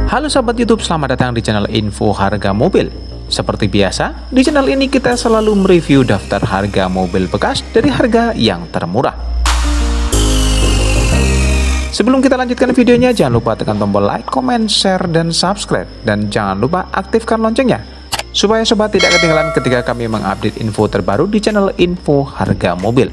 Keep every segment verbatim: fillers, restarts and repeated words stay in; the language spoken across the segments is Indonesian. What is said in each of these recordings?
Halo sahabat YouTube, selamat datang di channel Info Harga Mobil. Seperti biasa, di channel ini kita selalu mereview daftar harga mobil bekas dari harga yang termurah. Sebelum kita lanjutkan videonya, jangan lupa tekan tombol like, comment, share, dan subscribe. Dan jangan lupa aktifkan loncengnya, supaya sobat tidak ketinggalan ketika kami mengupdate info terbaru di channel Info Harga Mobil.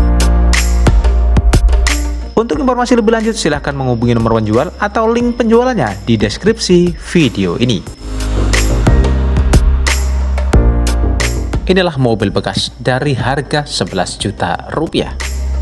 Untuk informasi lebih lanjut, silahkan menghubungi nomor penjual atau link penjualannya di deskripsi video ini. Inilah mobil bekas dari harga sebelas juta rupiah.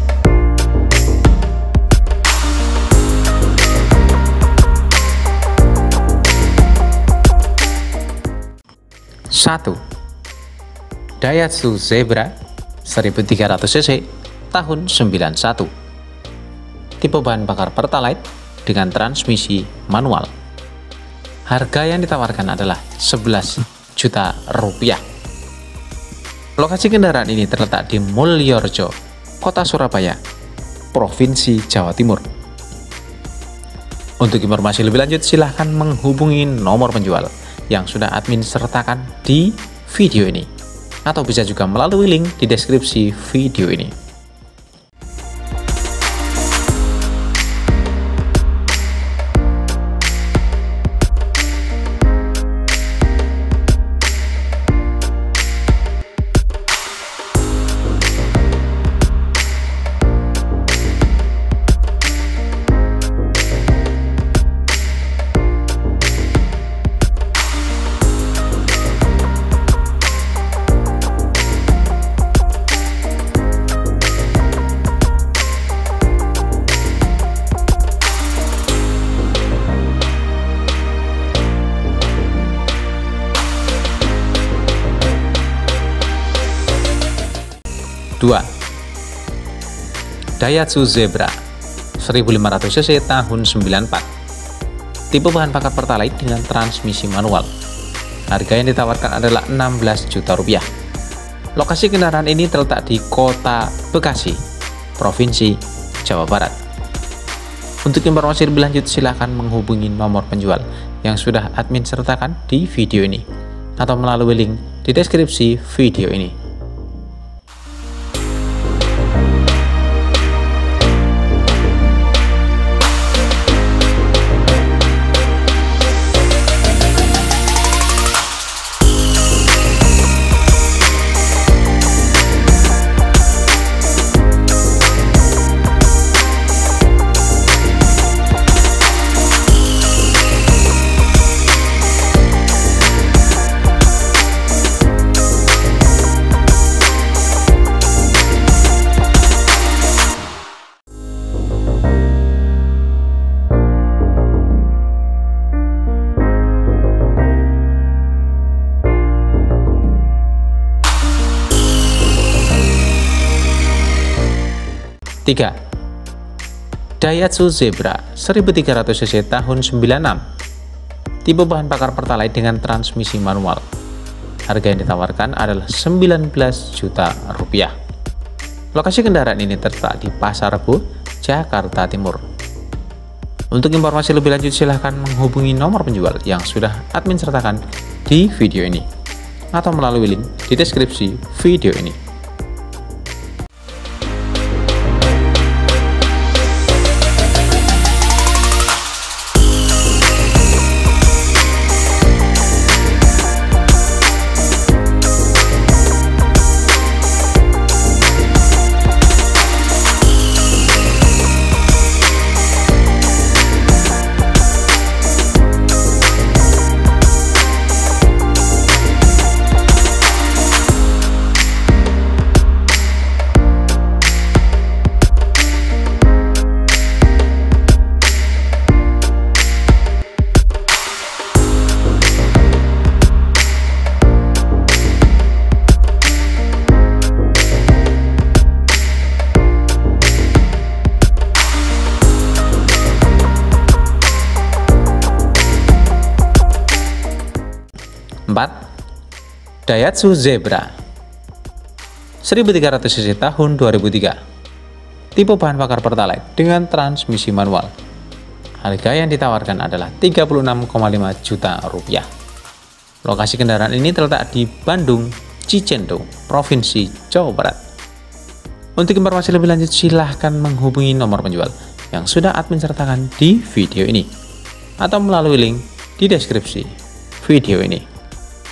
satu. Daihatsu Zebra seribu tiga ratus cc tahun sembilan puluh satu. Tipe bahan bakar Pertalite dengan transmisi manual. Harga yang ditawarkan adalah sebelas juta rupiah. Lokasi kendaraan ini terletak di Mulyorejo, Kota Surabaya, Provinsi Jawa Timur. Untuk informasi lebih lanjut, silahkan menghubungi nomor penjual yang sudah admin sertakan di video ini, atau bisa juga melalui link di deskripsi video ini. dua. Daihatsu Zebra seribu lima ratus cc tahun sembilan puluh empat. Tipe bahan bakar Pertalite dengan transmisi manual. Harga yang ditawarkan adalah enam belas juta rupiah. Lokasi kendaraan ini terletak di Kota Bekasi, Provinsi Jawa Barat. Untuk informasi lebih lanjut, silahkan menghubungi nomor penjual yang sudah admin sertakan di video ini, atau melalui link di deskripsi video ini. tiga. Daihatsu Zebra seribu tiga ratus cc tahun sembilan puluh enam. Tipe bahan bakar Pertalite dengan transmisi manual. Harga yang ditawarkan adalah sembilan belas juta rupiah. Lokasi kendaraan ini terletak di Pasar Rebo, Jakarta Timur. Untuk informasi lebih lanjut, silahkan menghubungi nomor penjual yang sudah admin sertakan di video ini, atau melalui link di deskripsi video ini. empat. Daihatsu Zebra seribu tiga ratus cc tahun dua ribu tiga. Tipe bahan bakar Pertalite dengan transmisi manual. Harga yang ditawarkan adalah tiga puluh enam koma lima juta rupiah. Lokasi kendaraan ini terletak di Bandung, Cicendo, Provinsi Jawa Barat. Untuk informasi lebih lanjut silahkan menghubungi nomor penjual yang sudah admin sertakan di video ini atau melalui link di deskripsi video ini.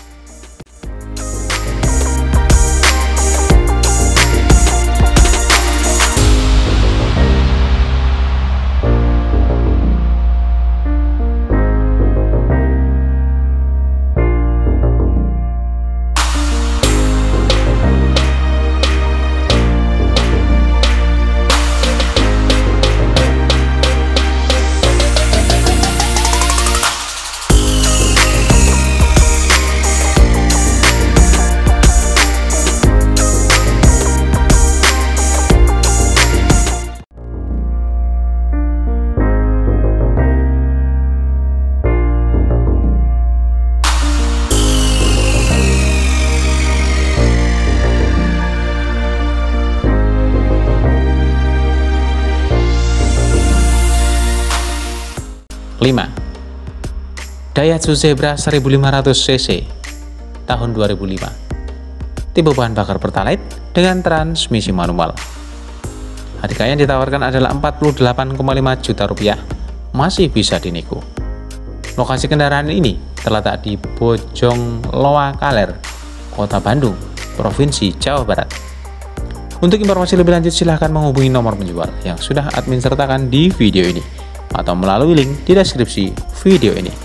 lima. Daihatsu Zebra seribu lima ratus cc tahun dua ribu lima. Tipe bahan bakar Pertalite dengan transmisi manual. Harga yang ditawarkan adalah empat puluh delapan koma lima juta rupiah. Masih bisa dinego. Lokasi kendaraan ini terletak di Bojongloa Kaler, Kota Bandung, Provinsi Jawa Barat. Untuk informasi lebih lanjut silahkan menghubungi nomor penjual yang sudah admin sertakan di video ini atau melalui link di deskripsi video ini.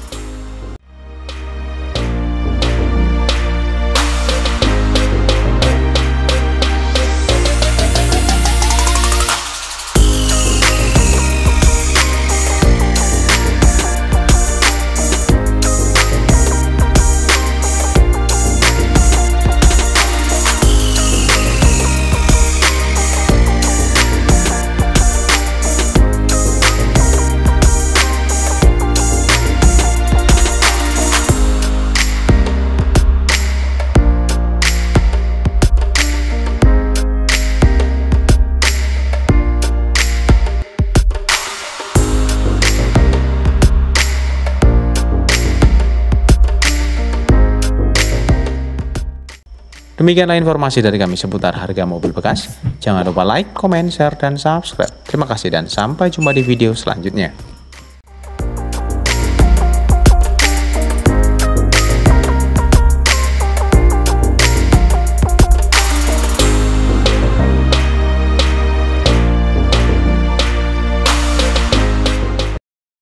Demikianlah informasi dari kami seputar harga mobil bekas. Jangan lupa like, comment, share, dan subscribe. Terima kasih dan sampai jumpa di video selanjutnya.